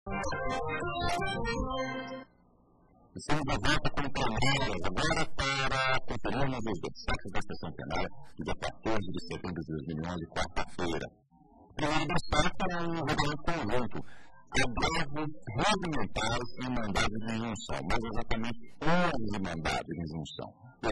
Estamos de volta com Palmeiras, agora para conferirmos os destaques da sessão plenária do dia 14 de setembro de 2011, quarta-feira. Primeiro destaque é um regulamento conjunto, agravos regimentais em mandados de injunção, mais exatamente 11 mandados de injunção,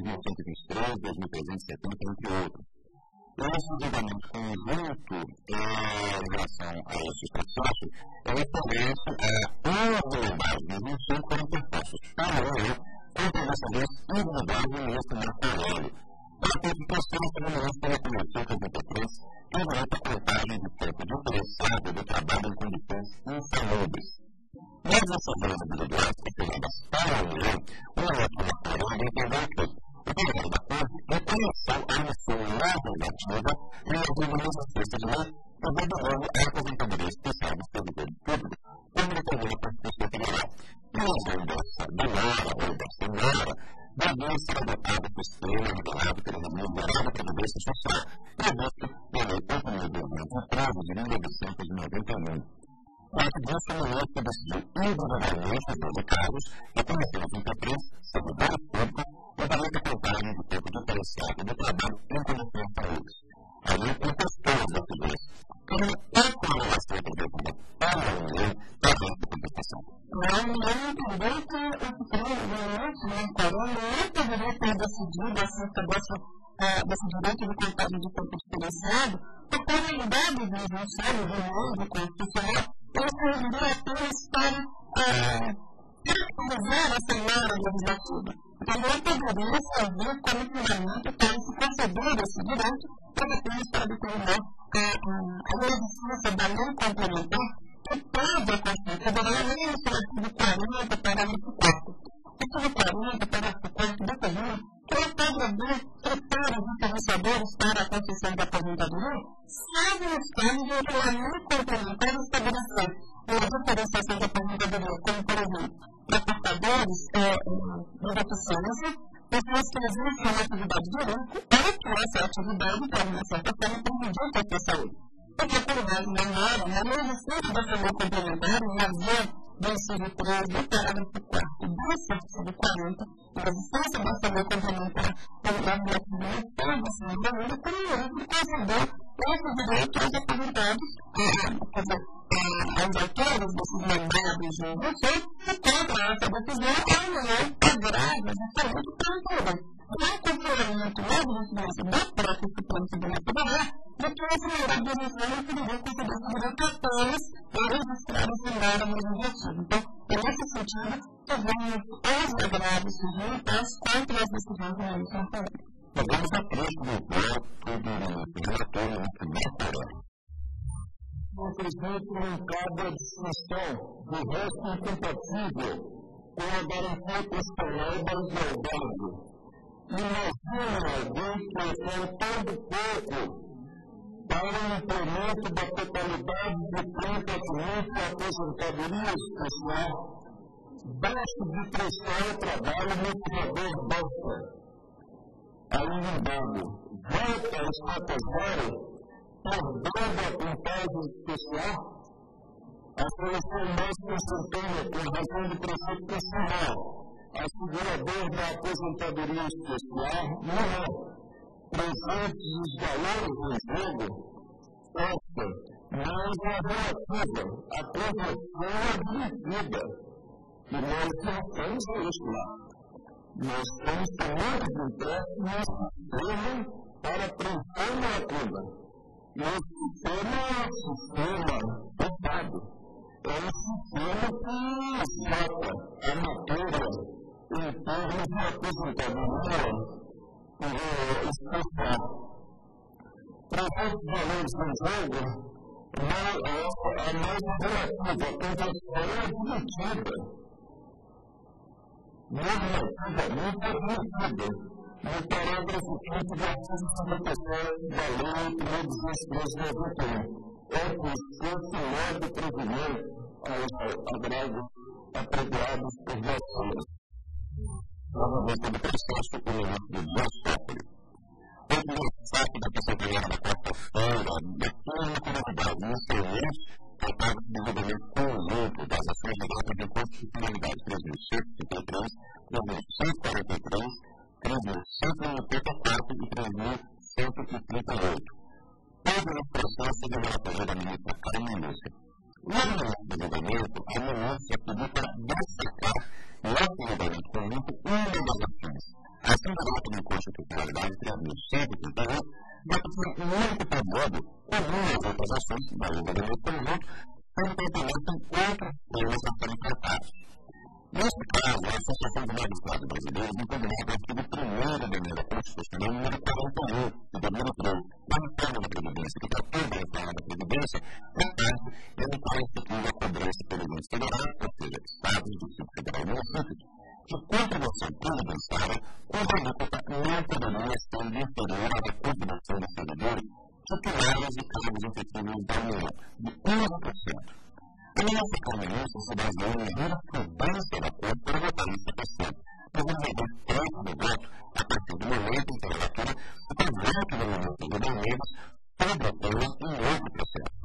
2123, 2370, entre outros. Esse julgamento conjunto em relação a esses processos é referente a 11 mandados de injunção que foram propostos para o EU contra dessa vez individual do ministro Marco Aurélio. Para que o processo do ministro da Comissão 83 tem direito à contagem de tempo de interessado do trabalho em condições insalubres. Mas essas leis individuais conferidas para a União, o ministro Marco Aurélio entendeu que o presidente da Corte reconheceu a missão legislativa e a exercício de lei prevendo logo a aposentadoria especial dos servidores públicos, como determina a Constituição Federal. E a razão dessa demora ou dessa demora devia ser adotado o sistema liberado pelo regime geral da Previdência Social, previsto na Lei 8.213 de 1991. Parte disso, o ministro decidiu individualmente os 12 casos, reconhecendo 33 servidores públicos e daria a contagem de tempo diferenciado do trabalho em condições saúdes. Aí, emprestou as decisões. Como é que a relação prevista para a União para essa contestação? A União entendeu que o Supremo realmente não poderia ter decidido acerca desse direito de contagem de tempo diferenciado, porque a realidade do injunção do mundo constitucional ele serviu apenas para caracterizar essa norma legislativa. Então, não poderia servir como fundamento para se conceder esse direito, mas apenas para determinar a existência da lei complementar que pede a Constituição Federal no artigo 40, parágrafo 4. O artigo 40, parágrafo 4 determina que não pode haver critérios diferenciadores para a concessão da aposentadoria, salvo nos casos em que a lei complementar estabelecer uma diferenciação da aposentadoria, como, por exemplo, para portadores de deficiência, pessoas que exercem uma atividade de risco, ou que essa atividade, de uma certa forma, prejudica a sua saúde. Porque, por exemplo, na existência dessa lei complementar, em razão do inciso 3 do parágrafo 4 do artigo 40, a existência dessa lei complementar pelo legislativo todo esse regulamento, por exemplo, concedeu esse direito aos aposentados, aos autores desses mandados de injunção, e contra essa decisão, a União agrava justamente para o poder. Não é consideramento mesmo da própria Supremo Tribunal Federal de que esse mandado de injunção não poderia conceder esse direito apenas a registrar esse mandado legislativo. Então, é nesse sentido que vemos os agravos regimentais contra as decisões do ministro Marco Aurélio. Vamos a trecho do voto do relator ministro Marco Aurélio. Infelizmente, não cabe a distinção do resto incompatível com a garantia constitucional da igualdade. Imagina alguém que oferece todo pouco para o implemento da totalidade de completamente a aposentadoria especial, basta de prestar o trabalho no motivador basta. Aí embaixo, volta a estaca zero, perdendo a contagem especial, a solução mais consentânea com razão do preceito constitucional, a segurador da aposentadoria especial, não é presentes os valores do jogo, esta, mas a relativa, a projeção admitida. E nós não temos isso lá. Nós temos também impresso no sistema para preencher uma lacuna. E o sistema é um sistema fechado. É um sistema que escapa a matéria em termos de aposentadoria especial. Presentes valores no jogo, a mais relativa, a conversão é admitida. Normativamente admitida. No parágrafo 5º do artigo 57 da Lei 8.291. É possível de provimento aos agravos apropriados por vocês. Novamente, sobre o processo do ministro Dias Toffoli. Houve um destaque da terça-feira da quarta-feira, daquela comunidade, no excelente tratados de desenvolvimento conjunto das ações ligadas de constitucionalidade 3.153, 3.143, 3.194 e 3.138. Todos os processos de relatoria da ministra Carmen Lúcia. Logo no nosso desenvolvimento, a ministra pediu para destacar no desenvolvimento conjunto uma das ações. Assim, o ato de constitucionalidade 3.138 vai ser muito promovido por muitas outras ações do desenvolvimento conjunto, sendo complementam outros temas a serem tratados. Neste caso, a Associação de Magistrados Brasileiros impugnou o artigo 1º da emenda constitucional número 41 de 2003, da reforma da Previdência, que tratou da reforma da Previdência, na parte em que institui a cobrança pelo ente federal, ou seja, Estados, Distrito Federal e municípios, de contribuição previdenciária, cuja alíquota não poderia ser inferior à da contribuição dos servidores titulares de cargos efetivos da União, de 11%. A ministra Carmen Lúcia se baseou em jurisprudência da Corte para votar nessa questão, mas não vai dar tempo do voto a partir do momento em que a relatora se convoque no momento de emendas sobre a tema em outro processo.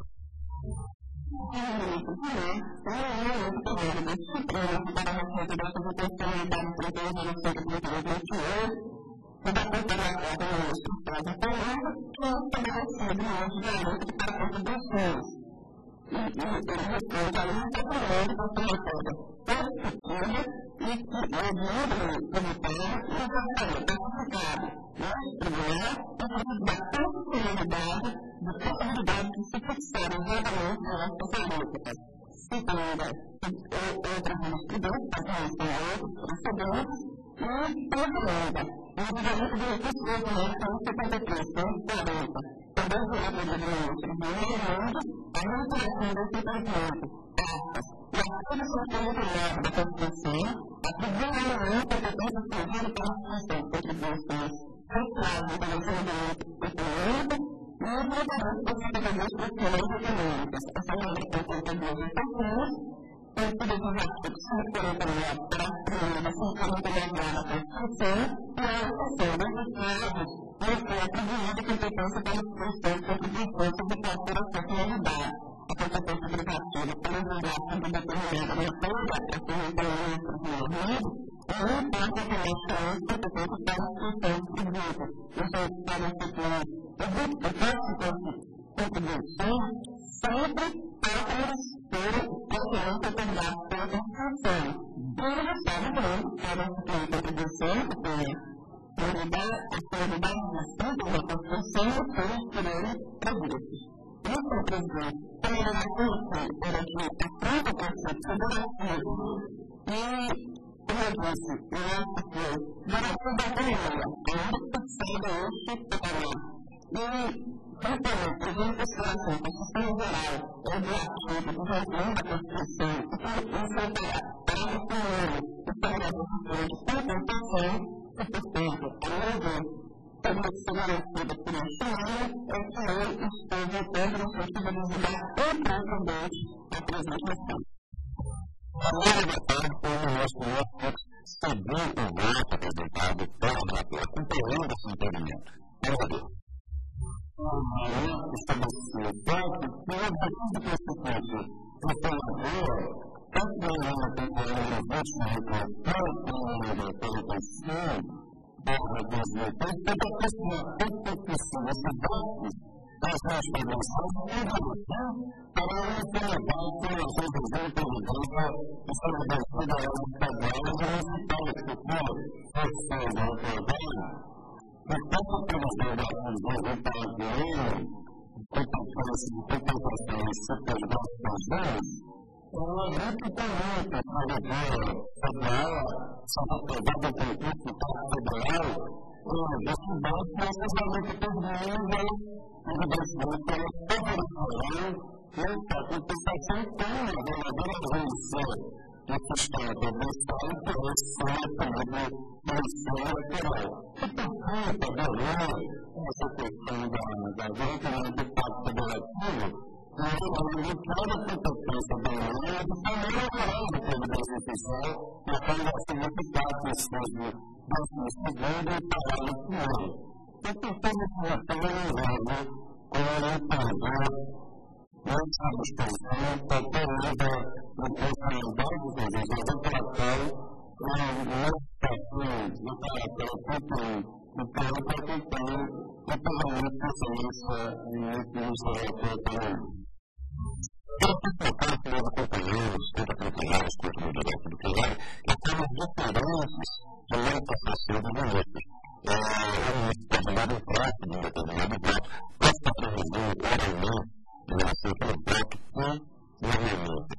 antes da discussão, qualquer nível de personalidade dos desejos do relatório, uma situação de caráter futuro, então, para tentar o parlamento socialista nos relatórios também. Eu fico tratando que nós acompanhamos, tanto acompanhamos quanto no direito do trabalho, que temos diferentes de manifestação dos ministros. O ministro pode dar um prazo de um determinado voto, pode estar previsando oralmente em relação àquele voto que, normalmente,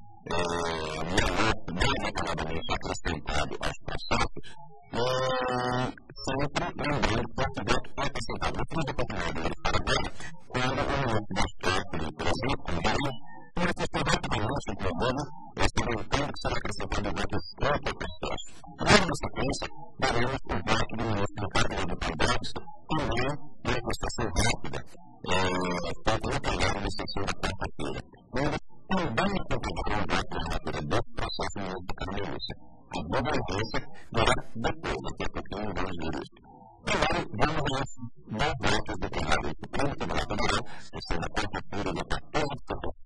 mais acabadamente acrescentado aos processos, sempre lembrando que esse voto é acrescentado. Eu fiz a oportunidade de para agora, quando o ministro da História, por exemplo, como Bahia, manifestou rapidamente um problema, experimentando que será acrescentado votos contra o processo. Logo na sequência, daremos o voto do ministro Ricardo do Paldares, também manifestação rápida, feita no plenário da sessão da quarta-feira. Onde também acompanhará o voto rápido desse processo no ministro Carmen Lúcia. A governança virá depois, daqui a pouquinho, vamos ver isso. Agora, vamos aos 10 votos do plenário do Supremo Tribunal Federal, que será na quarta-feira, dia 14 de fevereiro.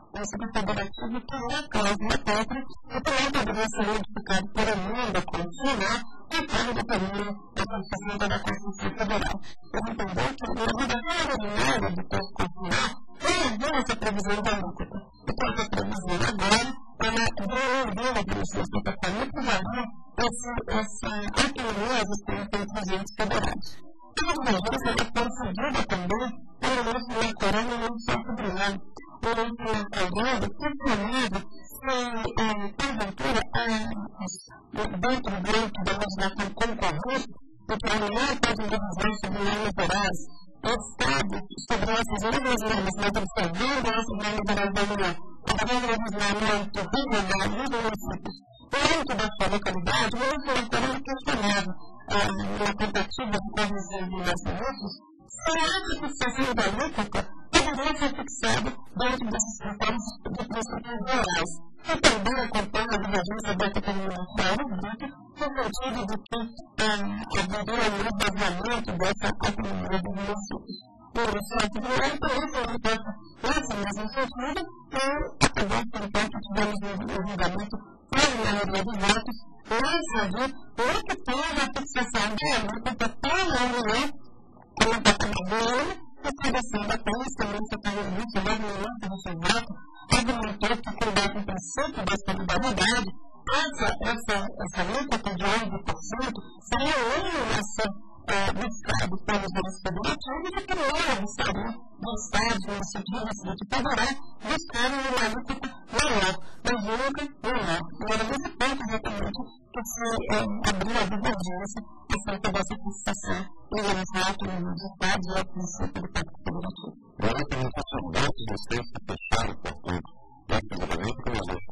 federativo que é a cláusula 4 e também poderia ser modificado por emenda contínua conforme determina a Constituição da Constituição Federal. Eu entendi que a obrigação ordinária do texto constitucional prevê essa previsão da alíquota. Então, essa previsão agora, ela devolveu a Constituição Federal e prevaleu essa autonomia existente entre os entes federados. A divergência ela foi seguida também pelo nosso eleitorado no Centro Tribunal. O nosso eleitorado questionava se, porventura, dentro do âmbito da legislação concorrente, porque a menor parte de divisão sobre leis eleitorais, o Estado, sobre essas mesmas normas, mas observando essas normas eleitorais da União, podendo legislar no âmbito regional e dos municípios, no âmbito da sua localidade, o nosso eleitorado questionava na tentativa de corrigir os lançamentos, será que a fixação da alíquota poderia ser fixada dentro desses critérios de princípios gerais? E também acompanha a divergência da determinação da alíquota, no sentido de que haveria um esvaziamento dessa autonomia dos municípios. O Centro Tribunal, por isso, ele pensa nesse mesmo sentido, e acabou por enquanto tivemos um julgamento por maioria dos votos, lançado o que tem a fixação da alíquota pela União, como a Patrimônio, estabelecendo apenas também o secretário-ministro, logo no início do seu voto, argumentou que, com base no princípio da solidariedade, essa alíquota de 11% seria o mínimo a ser buscado pelos entes federativos e que não gostaria de estados, municípios e Distrito Federal buscarem uma alíquota maior, mas nunca menor. E era nesse ponto exatamente que se abriu a divergência acerca dessa fixação em relação à autonomia dos estados e ao princípio do Pacto Federativo. Agora, também, os votos, vocês que fecharam, portanto, esse julgamento, como